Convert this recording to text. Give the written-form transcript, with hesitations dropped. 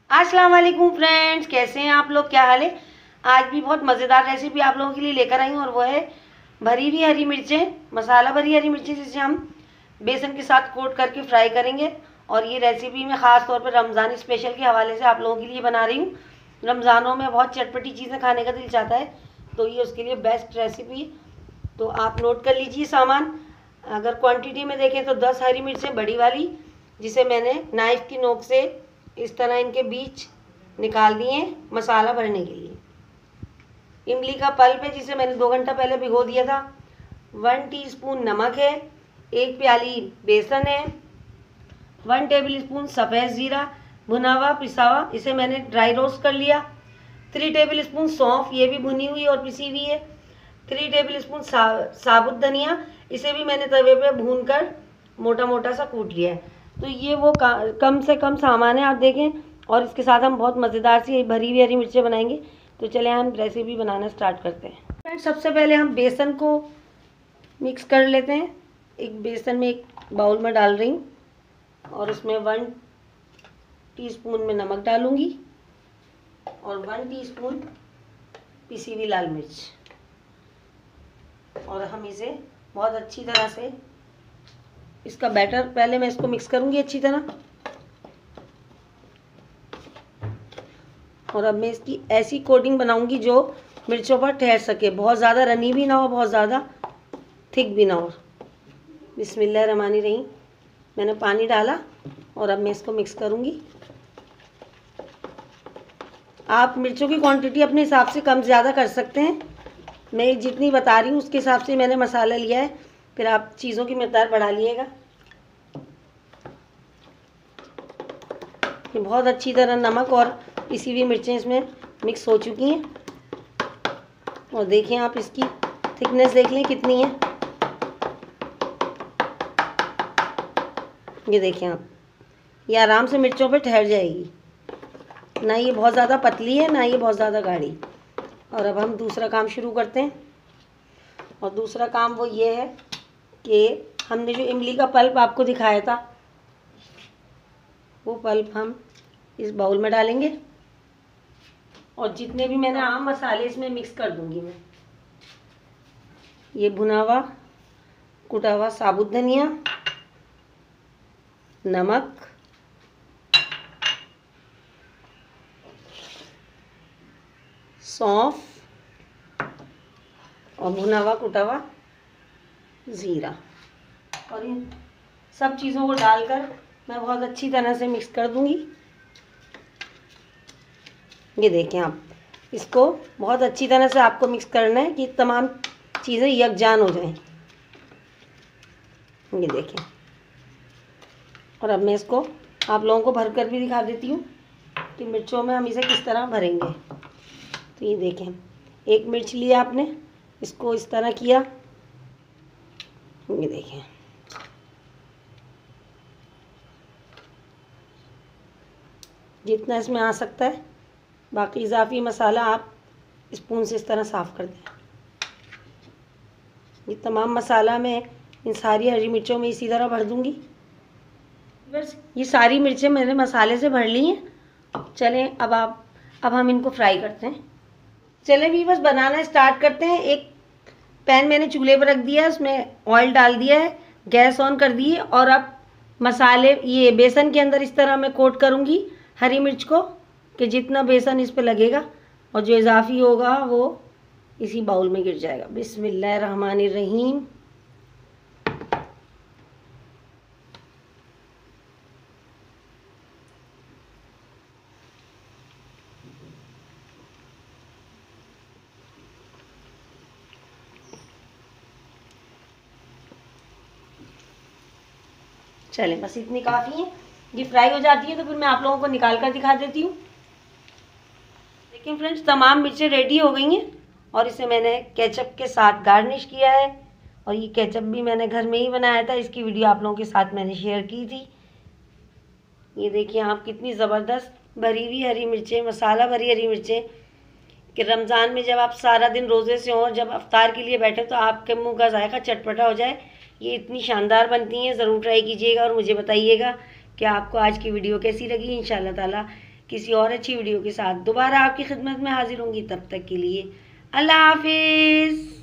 अस्सलाम वालेकुम फ्रेंड्स, कैसे हैं आप लोग, क्या हाल है। आज भी बहुत मज़ेदार रेसिपी आप लोगों के लिए लेकर आई हूँ और वो है भरी हुई हरी मिर्चें, मसाला भरी हरी मिर्चें जिसे हम बेसन के साथ कोट करके फ्राई करेंगे। और ये रेसिपी मैं ख़ास तौर पर रमज़ान स्पेशल के हवाले से आप लोगों के लिए बना रही हूँ। रमज़ानों में बहुत चटपटी चीज़ें खाने का दिल चाहता है, तो ये उसके लिए बेस्ट रेसिपी। तो आप नोट कर लीजिए सामान। अगर क्वांटिटी में देखें तो 10 हरी मिर्चें बड़ी वाली, जिसे मैंने नाइफ़ की नोक से इस तरह इनके बीच निकाल दिए मसाला भरने के लिए। इमली का पल्प है जिसे मैंने 2 घंटा पहले भिगो दिया था। 1 टीस्पून नमक है, 1 प्याली बेसन है, 1 टेबल स्पून सफ़ेद ज़ीरा भुना हुआ पिसा हुआ, इसे मैंने ड्राई रोस्ट कर लिया। 3 टेबल स्पून सौंफ, ये भी भुनी हुई और पिसी हुई है। 3 टेबल स्पून साबुत धनिया, इसे भी मैंने तवे पे भून कर मोटा मोटा सा कूट लिया है। तो ये वो कम से कम सामान है, आप देखें। और इसके साथ हम बहुत मज़ेदार सी भरी हुई हरी मिर्चें बनाएंगे। तो चलें हम रेसिपी बनाना स्टार्ट करते हैं। फ्रेंड्स, सबसे पहले हम बेसन को मिक्स कर लेते हैं। एक बेसन में एक बाउल में डाल रही हूँ और उसमें 1 टीस्पून में नमक डालूँगी और 1 टीस्पून पिसी हुई लाल मिर्च। और हम इसे बहुत अच्छी तरह से इसका बैटर, पहले मैं इसको मिक्स करूंगी अच्छी तरह। और अब मैं इसकी ऐसी कोटिंग बनाऊंगी जो मिर्चों पर ठहर सके, बहुत ज़्यादा रनी भी ना हो, बहुत ज़्यादा थिक भी ना हो। बिस्मिल्लाहिर्रहमानिर्रहीम। मैंने पानी डाला और अब मैं इसको मिक्स करूंगी। आप मिर्चों की क्वांटिटी अपने हिसाब से कम ज़्यादा कर सकते हैं। मैं जितनी बता रही हूँ उसके हिसाब से मैंने मसाला लिया है, फिर आप चीज़ों की मिकदार बढ़ा लिएगा। ये बहुत अच्छी तरह नमक और पिसी हुई मिर्चें इसमें मिक्स हो चुकी हैं। और देखिए आप इसकी थिकनेस देख लें कितनी है। ये देखें आप, ये आराम से मिर्चों पे ठहर जाएगी, ना ये बहुत ज़्यादा पतली है ना ये बहुत ज़्यादा गाढ़ी। और अब हम दूसरा काम शुरू करते हैं। और दूसरा काम वो ये है कि हमने जो इमली का पल्प आपको दिखाया था, वो पल्प हम इस बाउल में डालेंगे और जितने भी मैंने आम मसाले इसमें मिक्स कर दूंगी मैं। ये भुना हुआ कुटा हुआ साबुत धनिया, नमक, सौंफ और भुना हुआ कुटा हुआ ज़ीरा, और इन सब चीज़ों को डालकर मैं बहुत अच्छी तरह से मिक्स कर दूंगी। ये देखें आप, इसको बहुत अच्छी तरह से आपको मिक्स करना है कि तमाम चीज़ें यकजान हो जाएं। ये देखें। और अब मैं इसको आप लोगों को भर कर भी दिखा देती हूँ कि मिर्चों में हम इसे किस तरह भरेंगे। तो ये देखें, एक मिर्च लिया आपने, इसको इस तरह किया। ये देखें, जितना इसमें आ सकता है, बाकी इजाफी मसाला आप स्पून से इस तरह साफ़ कर दें। ये तमाम मसाला मैं इन सारी हरी मिर्चों में इसी तरह भर दूंगी। बस ये सारी मिर्चें मैंने मसाले से भर ली हैं। चलें अब हम इनको फ्राई करते हैं। चलें भी बस बनाना स्टार्ट करते हैं। एक पैन मैंने चूल्हे पर रख दिया है, उसमें ऑयल डाल दिया है, गैस ऑन कर दी है। और अब मसाले ये बेसन के अंदर इस तरह मैं कोट करूँगी हरी मिर्च को कि जितना बेसन इस पे लगेगा और जो इजाफी होगा वो इसी बाउल में गिर जाएगा। बिस्मिल्लाहिर्रहमानिर्रहीम। चलें, बस इतनी काफ़ी है। ये फ्राई हो जाती है तो फिर मैं आप लोगों को निकाल कर दिखा देती हूँ। लेकिन फ्रेंड्स, तमाम मिर्चें रेडी हो गई हैं और इसे मैंने केचप के साथ गार्निश किया है। और ये केचप भी मैंने घर में ही बनाया था, इसकी वीडियो आप लोगों के साथ मैंने शेयर की थी। ये देखिए आप, कितनी ज़बरदस्त भरी हुई हरी मिर्चें, मसाला भरी हरी मिर्चें, कि रमज़ान में जब आप सारा दिन रोज़े से हों और जब अफ्तार के लिए बैठे तो आपके मुंह का जायका चटपटा हो जाए। ये इतनी शानदार बनती हैं, ज़रूर ट्राई कीजिएगा और मुझे बताइएगा कि आपको आज की वीडियो कैसी लगी। इंशाअल्लाह ताला किसी और अच्छी वीडियो के साथ दोबारा आपकी खिदमत में हाजिर होंगी। तब तक के लिए अल्लाह हाफिज़।